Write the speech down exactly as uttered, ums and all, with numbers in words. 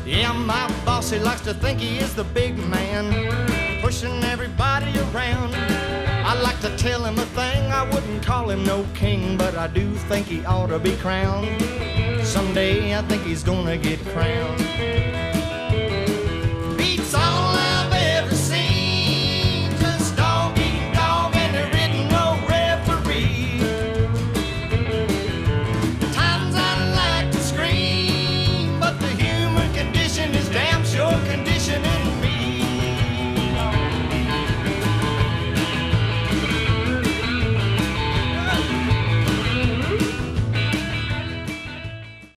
Yeah, my boss, he likes to think he is the big man, pushing everybody around. I like to tell him a thing, I wouldn't call him no king, but I do think he ought to be crowned. Someday I think he's gonna get crowned.